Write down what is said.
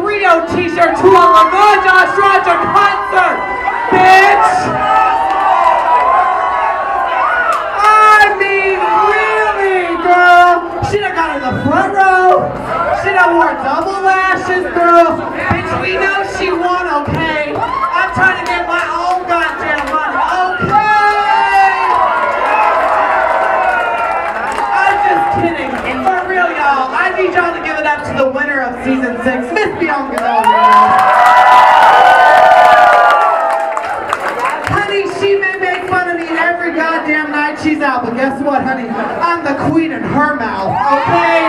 Rio t-shirt to a Laganja Estranja concert, bitch! I mean, really, girl? She done got in the front row. She done wore double lashes, girl. Bitch, we know she won, okay? I'm trying to get my own goddamn money, okay? I'm just kidding. For real, y'all. I need y'all to give it up to the winner of season 6, Miss Bianca Del Rio. Honey, she may make fun of me every goddamn night she's out, but guess what, honey? I'm the queen in her mouth, okay?